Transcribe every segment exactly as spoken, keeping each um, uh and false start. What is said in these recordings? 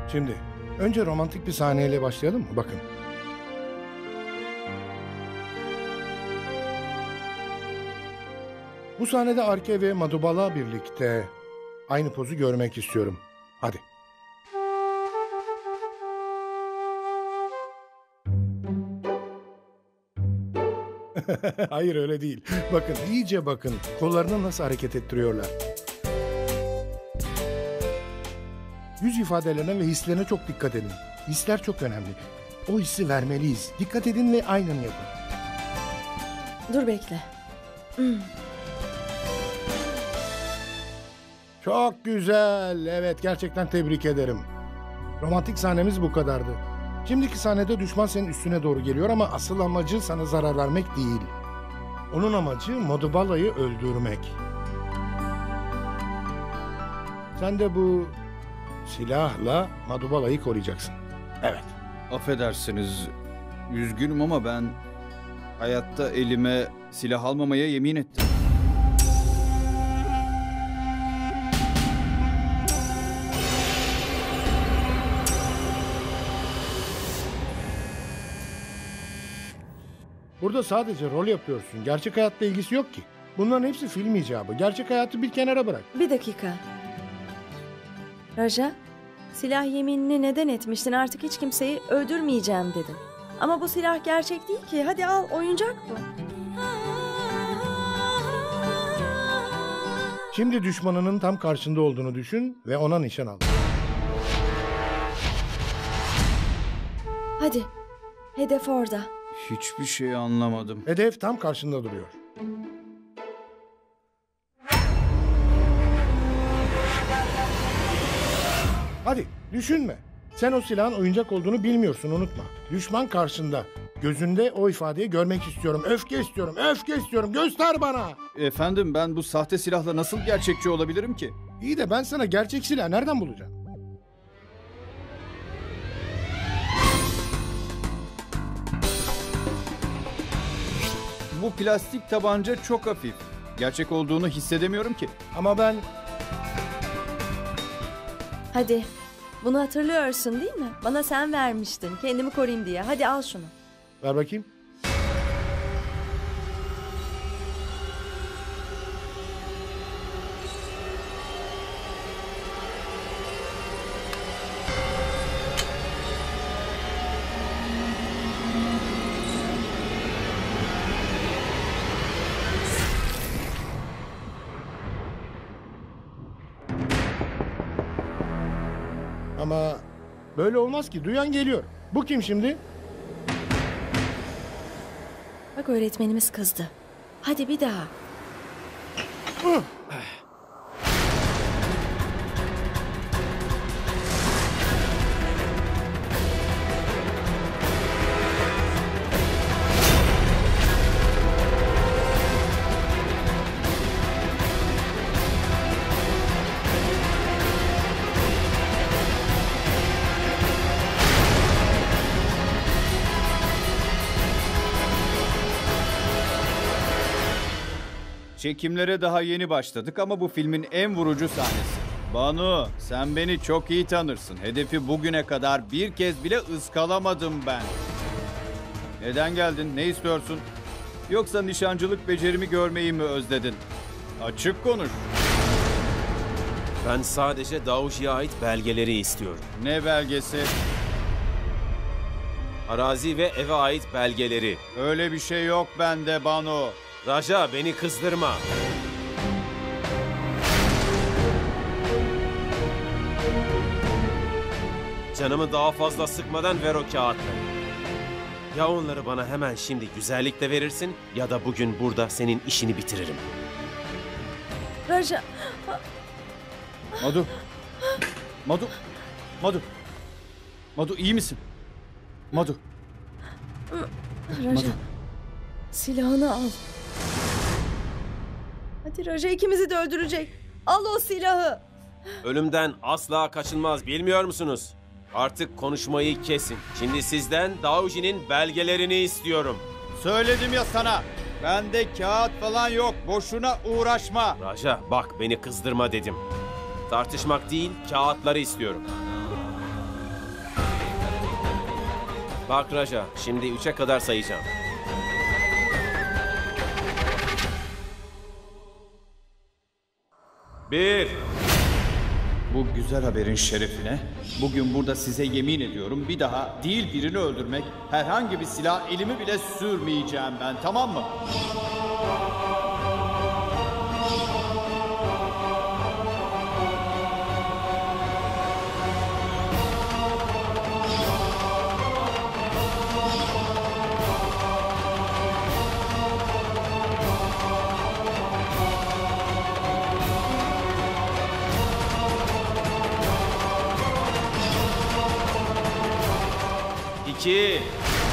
Şimdi önce romantik bir sahneyle başlayalım mı? Bakın. Bu sahnede Arke ve Madhubala birlikte aynı pozu görmek istiyorum. Hadi. Hayır, öyle değil. Bakın, iyice bakın. Kollarını nasıl hareket ettiriyorlar. Yüz ifadelerine ve hislerine çok dikkat edin. Hisler çok önemli. O hissi vermeliyiz. Dikkat edin ve aynen yapın. Dur bekle. Hmm. Çok güzel. Evet, gerçekten tebrik ederim. Romantik sahnemiz bu kadardı. Şimdiki sahnede düşman senin üstüne doğru geliyor ama asıl amacı sana zarar vermek değil. Onun amacı Madhubala'yı öldürmek. Sen de bu silahla Madhubala'yı koruyacaksın. Evet. Affedersiniz, üzgünüm ama ben hayatta elime silah almamaya yemin ettim. Burada sadece rol yapıyorsun. Gerçek hayatla ilgisi yok ki. Bunların hepsi film icabı. Gerçek hayatı bir kenara bırak. Bir dakika. Raja, silah yeminini neden etmiştin? Artık hiç kimseyi öldürmeyeceğim dedin. Ama bu silah gerçek değil ki. Hadi al, oyuncak bu. Şimdi düşmanının tam karşında olduğunu düşün ve ona nişan al. Hadi, hedef orada. Hiçbir şey anlamadım. Hedef tam karşında duruyor. Hadi düşünme. Sen o silahın oyuncak olduğunu bilmiyorsun, unutma. Düşman karşında. Gözünde o ifadeyi görmek istiyorum. Öfke istiyorum, öfke istiyorum. Göster bana. Efendim, ben bu sahte silahla nasıl gerçekçi olabilirim ki? İyi de ben sana gerçek silah nereden bulacağım? Bu plastik tabanca çok hafif. Gerçek olduğunu hissedemiyorum ki. Ama ben... Hadi, bunu hatırlıyorsun değil mi? Bana sen vermiştin, kendimi koruyayım diye. Hadi al şunu. Ver bakayım. Ama böyle olmaz ki. Duyan geliyor. Bu kim şimdi? Bak, öğretmenimiz kızdı. Hadi bir daha. Çekimlere daha yeni başladık ama bu filmin en vurucu sahnesi. Banu, sen beni çok iyi tanırsın. Hedefi bugüne kadar bir kez bile ıskalamadım ben. Neden geldin? Ne istiyorsun? Yoksa nişancılık becerimi görmeyi mi özledin? Açık konuş. Ben sadece Davuji'ye ait belgeleri istiyorum. Ne belgesi? Arazi ve eve ait belgeleri. Öyle bir şey yok bende Banu. Raja, beni kızdırma. Canımı daha fazla sıkmadan ver o kağıtları. Ya onları bana hemen şimdi güzellikle verirsin ya da bugün burada senin işini bitiririm. Raja, Madu. Madu. Madu. Madu, iyi misin? Madu. Raja, Madu. silahını al. Hadi Raja, ikimizi de öldürecek. Al o silahı. Ölümden asla kaçınmaz, bilmiyor musunuz? Artık konuşmayı kesin. Şimdi sizden Davuji'nin belgelerini istiyorum. Söyledim ya sana. Bende kağıt falan yok. Boşuna uğraşma. Raja, bak, beni kızdırma dedim. Tartışmak değil, kağıtları istiyorum. Bak Raja, şimdi üçe kadar sayacağım. Bir. Bu güzel haberin şerefine bugün burada size yemin ediyorum bir daha değil birini öldürmek, herhangi bir silah elimi bile sürmeyeceğim ben, tamam mı? İki.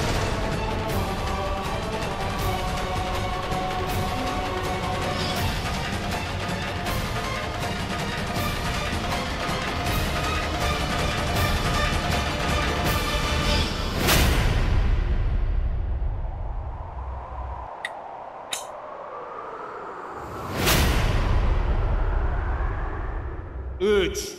Üç.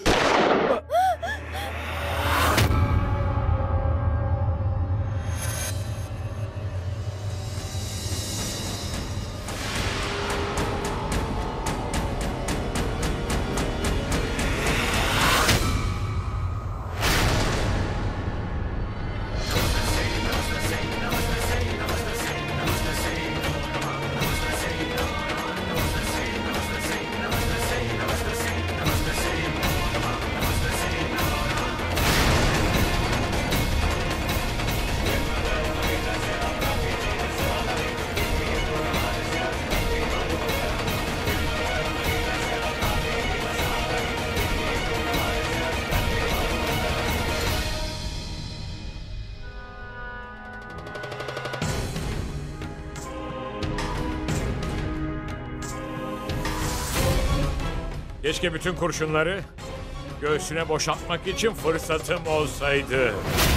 Keşke bütün kurşunları göğsüne boşaltmak için fırsatım olsaydı.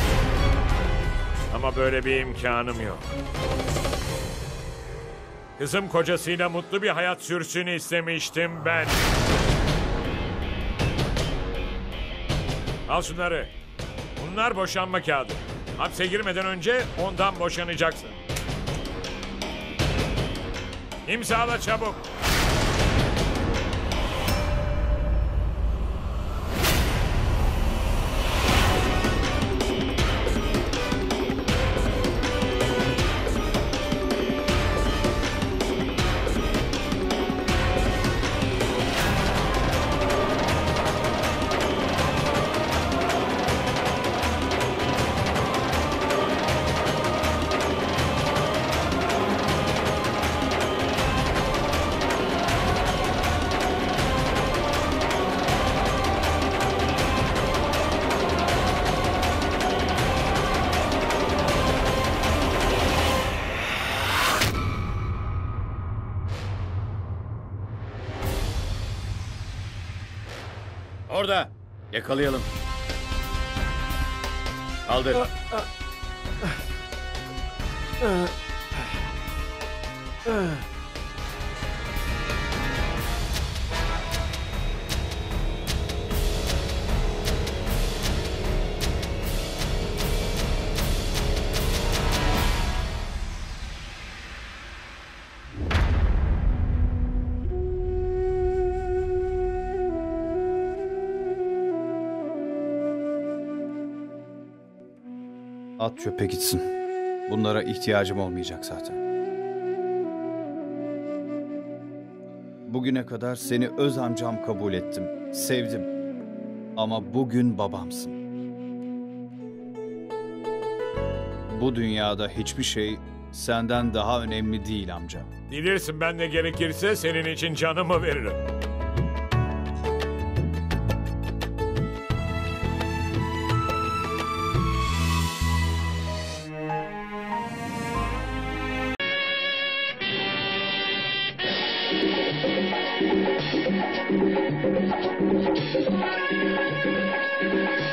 Ama böyle bir imkanım yok. Kızım kocasıyla mutlu bir hayat sürsün istemiştim ben. Al şunları. Bunlar boşanma kağıdı. Hapse girmeden önce ondan boşanacaksın. İmzala çabuk. Orada. Yakalayalım. Kaldır. At çöpe gitsin. Bunlara ihtiyacım olmayacak zaten. Bugüne kadar seni öz amcam kabul ettim. Sevdim. Ama bugün babamsın. Bu dünyada hiçbir şey senden daha önemli değil amca. Bilirsin, ben de gerekirse senin için canımı veririm. Thank you.